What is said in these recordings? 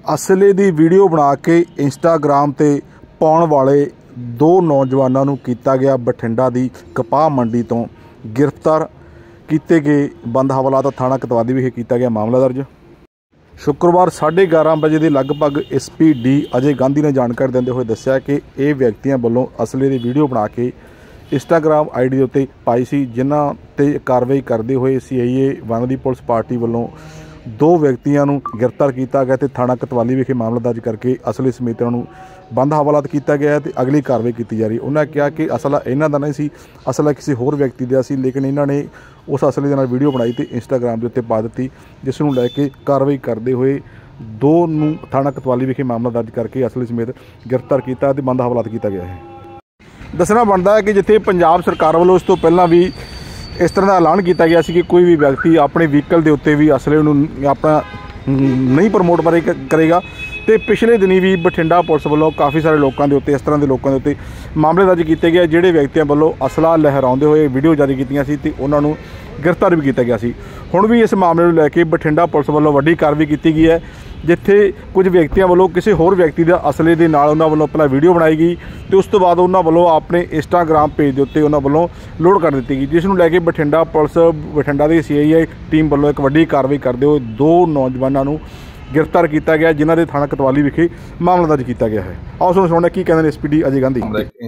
असले की वीडियो बना के इंस्टाग्राम ते पाउण वाले दो नौजवानों नूं कीता गया बठिंडा की कपाह मंडी तो गिरफ्तार किए गए। बंद हवालात थाणा कोतवाली विखे किया गया मामला दर्ज। शुक्रवार 11:30 बजे के लगभग SP डी अजय गांधी ने जानकारी देंदे हुए दस्सिया कि ये व्यक्तियों वालों असले की वीडियो बना के इंस्टाग्राम ID के उत्ते पाई सी, जिन्हां ते कार्रवाई करते हुए CIA वन की पुलिस पार्टी वालों दो व्यक्तियों को गिरफ्तार किया गया। तो थाणा कोतवाली विखे मामला दर्ज करके असले समेत उन्होंने बंद हवालात किया गया तो अगली कार्रवाई की जा रही। उन्होंने कहा कि असला इन्हों का नहीं सी, असला किसी होर व्यक्ति का सी, लेकिन इन्होंने उस असले के नाल वीडियो बनाई तो इंस्टाग्राम के उत्ते पा दी, जिसनों लैके कार्रवाई करते हुए दो थाणा कोतवाली विखे मामला दर्ज करके असले समेत गिरफ्तार किया तो बंद हवालात किया गया है। दसना बनता है कि जिथे पंजाब सरकार वालों इस तो पहला भी इस तरह का ऐलान किया गया कि कोई भी व्यक्ति अपने व्हीकल के उत्ते भी असले अपना नहीं प्रमोट करेगा। तो पिछले दिनी भी बठिंडा पुलिस वालों काफ़ी सारे लोगों के उत्ते इस तरह के लोगों के उत्ते मामले दर्ज किए गए, जोड़े व्यक्तियों वालों असला लहराते हुए वीडियो जारी की तो उन्होंने गिरफ्तार भी किया गया। हुण भी इस मामले को लैके बठिंडा पुलिस वालों वड्डी कार्रवाई की गई है, जिथे कुछ व्यक्तियों वालों किसी होर व्यक्ति के असले के नाल उन्होंने वालों पहला वीडियो बनाई गई तो उस तो बाद उन्होंने वालों अपने इंस्टाग्राम पेज के उत्ते उन्होंने वालों लोड कर दी गई, जिसनों लैके बठिंडा पुलिस बठिंडा की CIA टीम वालों एक वड्डी कार्रवाई करते हुए दो नौजवानों को गिरफ्तार किया गया, जिन्हों के थाना कोतवाली विखे मामला दर्ज किया गया है। आओ सुनते की कहते हैं SP डी अजय गांधी।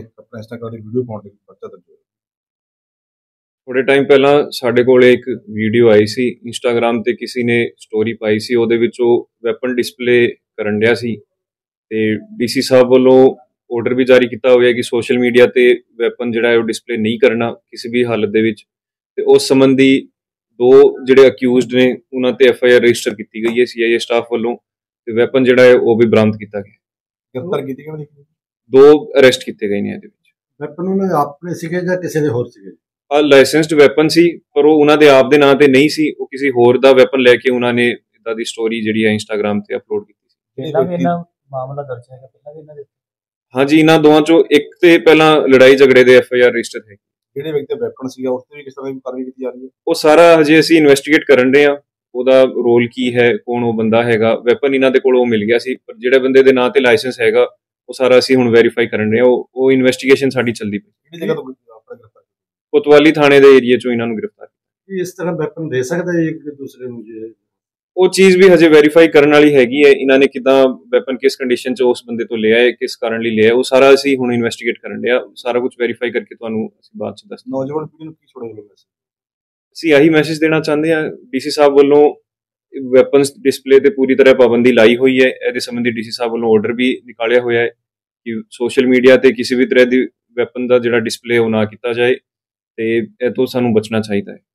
थोड़े टाइम पहला साढ़े कोल एक वीडियो आई सी इंस्टाग्राम ते किसी ने स्टोरी पाई सी, ਉਹਦੇ ਵਿੱਚ ਉਹ ਵੈਪਨ डिस्पले ਕਰਨ ਡਿਆ ਸੀ ਤੇ DC ਸਾਹਿਬ ਵੱਲੋਂ ਆਰਡਰ ਵੀ ਜਾਰੀ ਕੀਤਾ ਹੋਇਆ ਕਿ ਸੋਸ਼ਲ ਮੀਡੀਆ ਤੇ ਵੈਪਨ ਜਿਹੜਾ ਹੈ ਉਹ ਡਿਸਪਲੇ ਨਹੀਂ ਕਰਨਾ ਕਿਸੇ ਵੀ ਹਾਲਤ ਦੇ ਵਿੱਚ। ਤੇ ਉਸ ਸੰਬੰਧੀ ਦੋ ਜਿਹੜੇ ਅਕਿਊਜ਼ਡ ਨੇ ਉਹਨਾਂ ਤੇ FIR ਰਜਿਸਟਰ ਕੀਤੀ ਗਈ ਹੈ CIA ਸਟਾਫ ਵੱਲੋਂ ਤੇ ਵੈਪਨ ਜਿਹੜਾ ਹੈ ਉਹ ਵੀ ਬਰਾਮਦ ਕੀਤਾ ਗਿਆ। गिरफ्तार की गई, ਦੋ ਅਰੈਸਟ ਕੀਤੇ ਗਏ ਨੇ ਇਹਦੇ ਵਿੱਚ। ਵੈਪਨ ਉਹਨਾਂ ਦੇ ਆਪਣੇ ਸੀਗੇ ਜਾਂ ਕਿਸੇ ਦੇ ਹੋਰ ਸੀਗੇ? ਲਾਇਸੈਂਸਡ ਵੈਪਨ ਸੀ, ਪਰ ਉਹ ਉਹਨਾਂ ਦੇ ਆਪ ਦੇ ਨਾਂ ਤੇ ਨਹੀਂ ਸੀ, ਉਹ ਕਿਸੇ ਹੋਰ ਦਾ ਵੈਪਨ ਲੈ ਕੇ ਉਹਨਾਂ ਨੇ ਇਦਾਂ ਦੀ ਸਟੋਰੀ ਜਿਹੜੀ ਹੈ ਇੰਸਟਾਗ੍ਰਾਮ ਤੇ ਅਪਲੋਡ ਕੀਤੀ ਸੀ। ਪਹਿਲਾਂ ਵੀ ਇਹਨਾਂ ਮਾਮਲਾ ਦਰਜ ਹੈਗਾ, ਪਹਿਲਾਂ ਵੀ ਇਹਨਾਂ ਦੇ? ਹਾਂਜੀ, ਇਹਨਾਂ ਦੋਵਾਂ ਚੋਂ ਇੱਕ ਤੇ ਪਹਿਲਾਂ ਲੜਾਈ ਝਗੜੇ ਦੇ FIR ਰਜਿਸਟਰ ਹੈ। ਜਿਹੜੇ ਵਿਅਕਤੀ ਵੈਪਨ ਸੀਗਾ ਉਸ ਤੇ ਵੀ ਕਿਸ ਤਰ੍ਹਾਂ ਦੀ ਕਾਰਵਾਈ ਕੀਤੀ ਜਾ ਰਹੀ ਹੈ? ਉਹ ਸਾਰਾ ਹਜੇ ਅਸੀਂ ਇਨਵੈਸਟੀਗੇਟ ਕਰਨ ਰਹੇ ਹਾਂ, ਉਹਦਾ ਰੋਲ ਕੀ ਹੈ, ਕੌਣ ਉਹ ਬੰਦਾ ਹੈਗਾ। ਵੈਪਨ ਇਹਨਾਂ ਦੇ ਕੋਲ ਉਹ ਮਿਲ ਗਿਆ ਸੀ, ਪਰ ਜਿਹੜੇ ਬੰਦੇ ਦੇ ਨਾਂ ਤੇ ਲਾਇਸੈਂਸ ਹੈਗਾ ਉਹ ਸਾਰਾ ਅਸੀਂ ਹੁਣ ਵੈਰੀਫਾਈ ਕਰਨ ਰਹੇ ਹਾਂ। ਉਹ ਇਨਵੈਸਟੀਗੇਸ਼ਨ ਸਾਡੀ ਚੱਲਦੀ ਪਈ। ਕਿਹੜੀ ਜਗ੍ਹਾ ਤੋਂ ਆਪਣਾ ਗ੍ਰਿਫਤਾਰ? ਕੋਤਵਾਲੀ ਥਾਣੇ ਦੇ ਏਰੀਆ ਚੋਂ ਇਹਨਾਂ ਨੂੰ ਗ੍ਰਿਫਤਾਰ ਕੀਤਾ। ਇਸ ਤਰ੍ਹਾਂ ਵੈਪਨ ਦੇ ਸਕਦਾ ਇੱਕ ਦੂਸਰੇ ਨੂੰ? ਉਹ ਚੀਜ਼ ਵੀ ਹਜੇ ਵੈਰੀਫਾਈ ਕਰਨ ਵਾਲੀ ਹੈਗੀ ਹੈ। ਇਹਨਾਂ ਨੇ ਕਿਦਾਂ ਵੈਪਨ ਕਿਸ ਕੰਡੀਸ਼ਨ 'ਚ ਉਸ ਬੰਦੇ ਤੋਂ ਲਿਆ ਹੈ, ਕਿਸ ਕਾਰਨ ਲਈ ਲਿਆ, ਉਹ ਸਾਰਾ ਅਸੀਂ ਹੁਣ ਇਨਵੈਸਟੀਗੇਟ ਕਰਨ ਡਿਆ। ਸਾਰਾ ਕੁਝ ਵੈਰੀਫਾਈ ਕਰਕੇ ਤੁਹਾਨੂੰ ਅਸੀਂ ਬਾਅਦ 'ਚ ਦੱਸਾਂਗੇ। ਨੌਜਵਾਨ ਪੀੜ੍ਹੀ ਨੂੰ ਕੀ ਛੋੜੇਗਾ ਮੈਸੇਜ? ਅਸੀਂ ਆਹੀ ਮੈਸੇਜ ਦੇਣਾ ਚਾਹੁੰਦੇ ਹਾਂ, DC ਸਾਹਿਬ ਵੱਲੋਂ ਵੈਪਨਸ ਡਿਸਪਲੇ ਤੇ ਪੂਰੀ ਤਰ੍ਹਾਂ ਪਾਬੰਦੀ ਲਾਈ ਹੋਈ ਹੈ। ਇਹਦੇ ਸੰਬੰਧੀ DC ਸਾਹਿਬ ਵੱਲੋਂ ਆਰਡਰ ਵੀ ਨਿਕਾਲਿਆ ਹੋਇਆ ਹੈ ਕਿ ਸੋਸ਼ਲ ਮੀਡੀਆ ਤੇ ਕਿਸੇ ਵੀ ਤਰ੍ਹਾਂ ਦੀ ਵੈਪਨ ਦਾ ਜਿਹੜਾ ਡਿਸਪਲੇ ਉਹ ਨਾ ਕੀਤਾ ਜਾਏ ਤੇ ਇਹ ਤੋਂ ਸਾਨੂੰ ਬਚਣਾ ਚਾਹੀਦਾ ਹੈ।